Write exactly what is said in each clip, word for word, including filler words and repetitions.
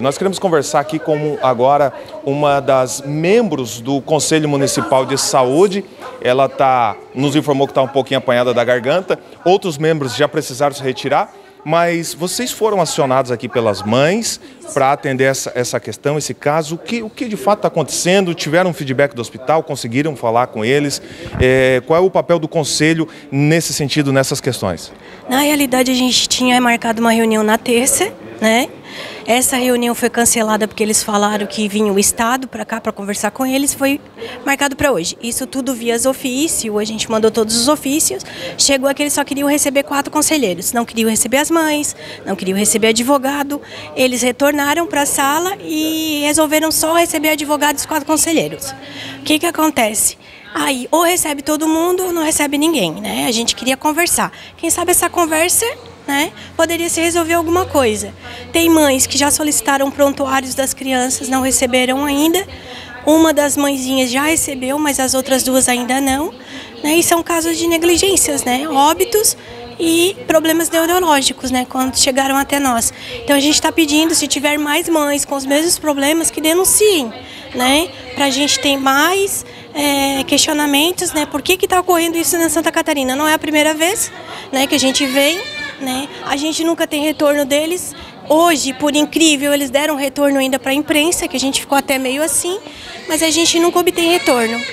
Nós queremos conversar aqui com agora uma das membros do Conselho Municipal de Saúde. Ela tá, nos informou que está um pouquinho apanhada da garganta, outros membros já precisaram se retirar, mas vocês foram acionados aqui pelas mães para atender essa, essa questão, esse caso. O que, o que de fato está acontecendo? Tiveram um feedback do hospital? Conseguiram falar com eles? É, qual é o papel do Conselho nesse sentido, nessas questões? Na realidade, a gente tinha marcado uma reunião na terça, né? Essa reunião foi cancelada porque eles falaram que vinha o Estado para cá para conversar com eles, foi marcado para hoje. Isso tudo via ofício, a gente mandou todos os ofícios, chegou a que eles só queriam receber quatro conselheiros, não queriam receber as mães, não queriam receber advogado, eles retornaram para a sala e resolveram só receber advogado e os quatro conselheiros. O que que acontece? Aí, ou recebe todo mundo ou não recebe ninguém, né? A gente queria conversar. Quem sabe essa conversa, né, poderia se resolver alguma coisa. Tem mães que já solicitaram prontuários das crianças, não receberam ainda. Uma das mãezinhas já recebeu, mas as outras duas ainda não. Né? E são casos de negligências, né? Óbitos e problemas neurológicos, né, quando chegaram até nós. Então a gente está pedindo, se tiver mais mães com os mesmos problemas, que denunciem, né, para a gente ter mais é, questionamentos, né, por que que está ocorrendo isso na Santa Catarina. Não é a primeira vez, né, que a gente vem, né, a gente nunca tem retorno deles. Hoje, por incrível, eles deram retorno ainda para a imprensa, que a gente ficou até meio assim, mas a gente nunca obtém retorno.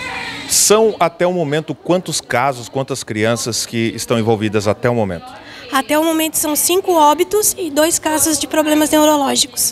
São, até o momento, quantos casos, quantas crianças que estão envolvidas até o momento? Até o momento são cinco óbitos e dois casos de problemas neurológicos.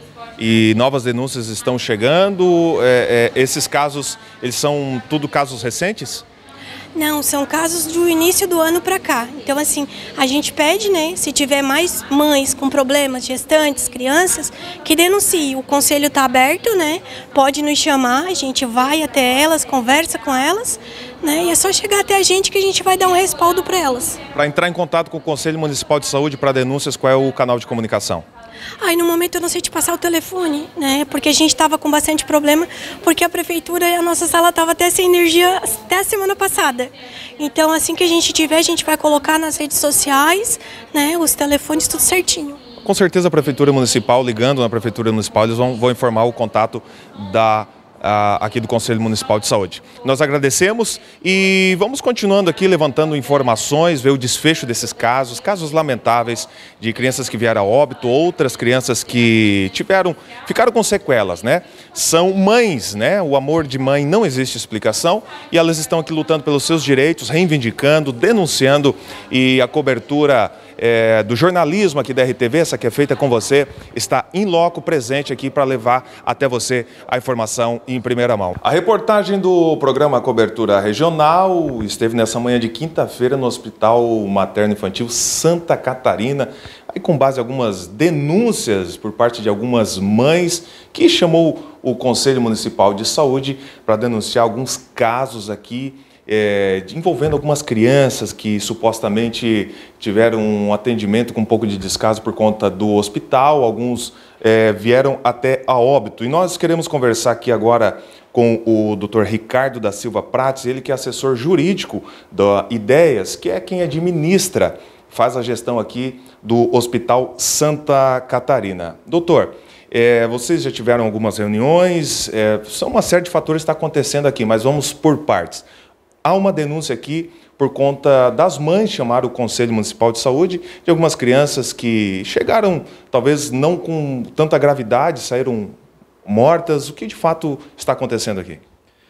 E novas denúncias estão chegando? É, é, esses casos, eles são tudo casos recentes? Não, são casos do início do ano para cá. Então, assim, a gente pede, né, se tiver mais mães com problemas, gestantes, crianças, que denuncie. O conselho está aberto, né, pode nos chamar, a gente vai até elas, conversa com elas, né, e é só chegar até a gente que a gente vai dar um respaldo para elas. Para entrar em contato com o Conselho Municipal de Saúde para denúncias, qual é o canal de comunicação? Ai, no momento eu não sei te passar o telefone, né? Porque a gente estava com bastante problema, porque a prefeitura e a nossa sala estava até sem energia até a semana passada. Então, assim que a gente tiver, a gente vai colocar nas redes sociais, né? Os telefones, tudo certinho. Com certeza a Prefeitura Municipal, ligando na Prefeitura Municipal, eles vão, vão informar o contato da Uh, aqui do Conselho Municipal de Saúde. Nós agradecemos e vamos continuando aqui levantando informações, ver o desfecho desses casos, casos lamentáveis de crianças que vieram a óbito, outras crianças que tiveram, ficaram com sequelas, né? São mães, né? O amor de mãe não existe explicação e elas estão aqui lutando pelos seus direitos, reivindicando, denunciando, e a cobertura É, do jornalismo aqui da R T V, essa que é feita com você, está em loco presente aqui para levar até você a informação em primeira mão. A reportagem do programa Cobertura Regional esteve nessa manhã de quinta-feira no Hospital Materno Infantil Santa Catarina, aí com base em algumas denúncias por parte de algumas mães, que chamou o Conselho Municipal de Saúde para denunciar alguns casos aqui É, envolvendo algumas crianças que supostamente tiveram um atendimento com um pouco de descaso por conta do hospital, alguns é, vieram até a óbito. E nós queremos conversar aqui agora com o doutor Ricardo da Silva Prates, ele que é assessor jurídico da Ideias, que é quem administra, faz a gestão aqui do Hospital Santa Catarina. Doutor, É, vocês já tiveram algumas reuniões, é, são uma série de fatores que está acontecendo aqui, mas vamos por partes. Há uma denúncia aqui por conta das mães chamaram o Conselho Municipal de Saúde de algumas crianças que chegaram, talvez não com tanta gravidade, saíram mortas. O que de fato está acontecendo aqui?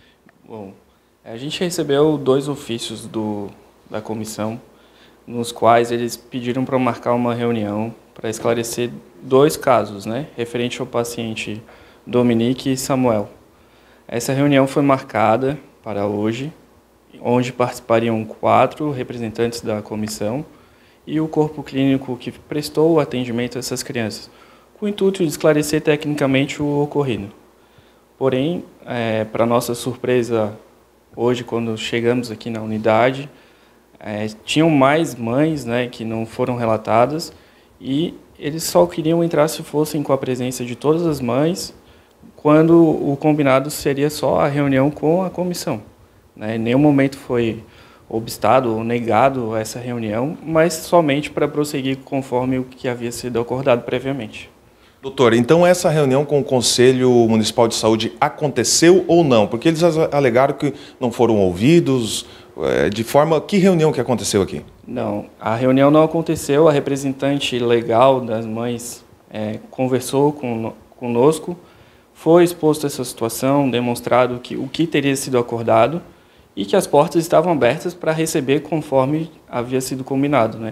Bom, a gente recebeu dois ofícios do, da comissão, nos quais eles pediram para marcar uma reunião para esclarecer dois casos, né, referente ao paciente Dominique e Samuel. Essa reunião foi marcada para hoje, onde participariam quatro representantes da comissão e o corpo clínico que prestou o atendimento a essas crianças, com o intuito de esclarecer tecnicamente o ocorrido. Porém, é, para nossa surpresa, hoje, quando chegamos aqui na unidade, é, tinham mais mães, né, que não foram relatadas, e eles só queriam entrar se fossem com a presença de todas as mães, quando o combinado seria só a reunião com a comissão. Em nenhum momento foi obstado ou negado essa reunião, mas somente para prosseguir conforme o que havia sido acordado previamente. Doutor, então essa reunião com o Conselho Municipal de Saúde aconteceu ou não? Porque eles alegaram que não foram ouvidos, de forma... Que reunião que aconteceu aqui? Não, a reunião não aconteceu, a representante legal das mães é, conversou com, conosco, foi exposta essa situação, demonstrado que, o que teria sido acordado e que as portas estavam abertas para receber conforme havia sido combinado, né?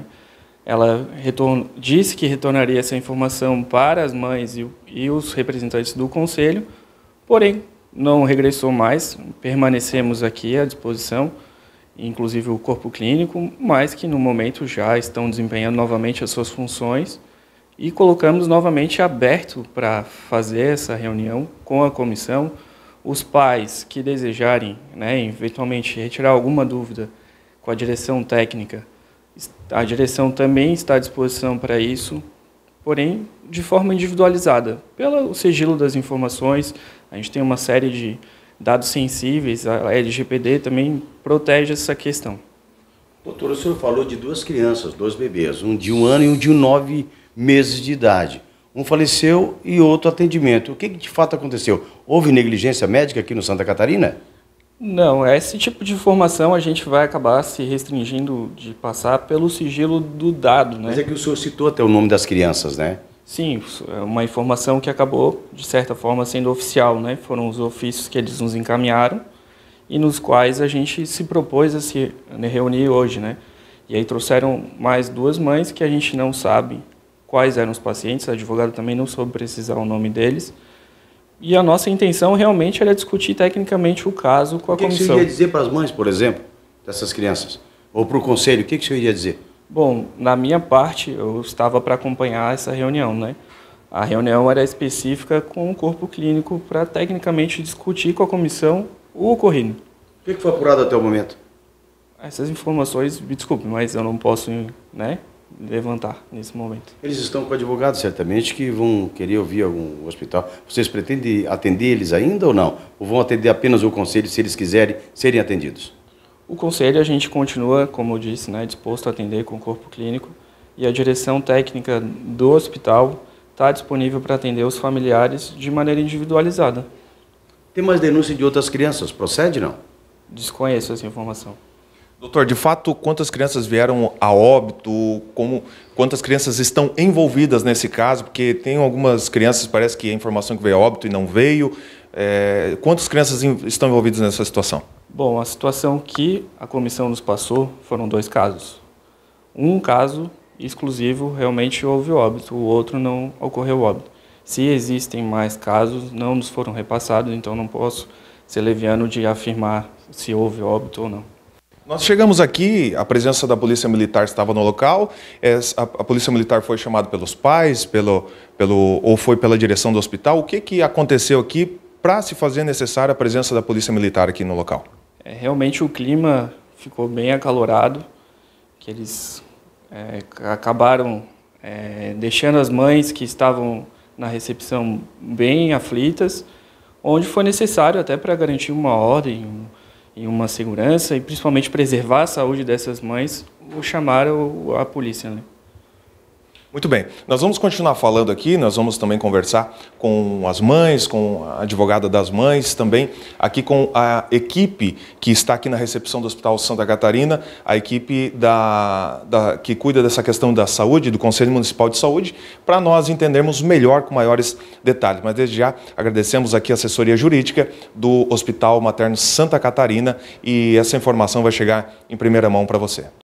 Ela retorn... disse que retornaria essa informação para as mães e, e os representantes do Conselho, porém não regressou mais, permanecemos aqui à disposição, inclusive o corpo clínico, mas que no momento já estão desempenhando novamente as suas funções e colocamos novamente aberto para fazer essa reunião com a comissão. Os pais que desejarem, né, eventualmente retirar alguma dúvida com a direção técnica, a direção também está à disposição para isso, porém de forma individualizada, pelo sigilo das informações. A gente tem uma série de dados sensíveis, a L G P D também protege essa questão. Doutor, o senhor falou de duas crianças, dois bebês, um de um ano e um de nove meses de idade. Um faleceu e outro atendimento. O que de fato aconteceu? Houve negligência médica aqui no Santa Catarina? Não, esse tipo de informação a gente vai acabar se restringindo de passar pelo sigilo do dado, né? Mas é que o senhor citou até o nome das crianças, né? Sim, é uma informação que acabou, de certa forma, sendo oficial, né? Foram os ofícios que eles nos encaminharam e nos quais a gente se propôs a se reunir hoje, né? E aí trouxeram mais duas mães que a gente não sabe quais eram os pacientes, o advogado também não soube precisar o nome deles. E a nossa intenção realmente era discutir tecnicamente o caso com a comissão. O que o senhor ia dizer para as mães, por exemplo, dessas crianças? Ou para o conselho, o que o senhor iria dizer? Bom, na minha parte, eu estava para acompanhar essa reunião, né? A reunião era específica com o corpo clínico para tecnicamente discutir com a comissão o ocorrido. O que foi apurado até o momento? Essas informações, me desculpe, mas eu não posso, né, levantar nesse momento. Eles estão com advogados, certamente, que vão querer ouvir algum hospital. Vocês pretendem atender eles ainda ou não? Ou vão atender apenas o conselho, se eles quiserem serem atendidos? O conselho a gente continua, como eu disse, né, disposto a atender com o corpo clínico e a direção técnica do hospital está disponível para atender os familiares de maneira individualizada. Tem mais denúncia de outras crianças, procede não? Desconheço essa informação. Doutor, de fato, quantas crianças vieram a óbito, como, quantas crianças estão envolvidas nesse caso? Porque tem algumas crianças, parece que a informação que veio a óbito e não veio. É, quantas crianças estão envolvidas nessa situação? Bom, a situação que a comissão nos passou foram dois casos. Um caso exclusivo realmente houve óbito, o outro não ocorreu óbito. Se existem mais casos, não nos foram repassados, então não posso ser leviano de afirmar se houve óbito ou não. Nós chegamos aqui, a presença da Polícia Militar estava no local, a, a Polícia Militar foi chamada pelos pais, pelo, pelo, ou foi pela direção do hospital. O que, que aconteceu aqui para se fazer necessária a presença da Polícia Militar aqui no local? É, realmente o clima ficou bem acalorado, que eles é, acabaram é, deixando as mães que estavam na recepção bem aflitas, onde foi necessário até para garantir uma ordem e uma segurança e principalmente preservar a saúde dessas mães, o chamaram a polícia, né? Muito bem, nós vamos continuar falando aqui, nós vamos também conversar com as mães, com a advogada das mães, também aqui com a equipe que está aqui na recepção do Hospital Santa Catarina, a equipe da, da, que cuida dessa questão da saúde, do Conselho Municipal de Saúde, para nós entendermos melhor, com maiores detalhes. Mas desde já agradecemos aqui a assessoria jurídica do Hospital Materno Santa Catarina e essa informação vai chegar em primeira mão para você.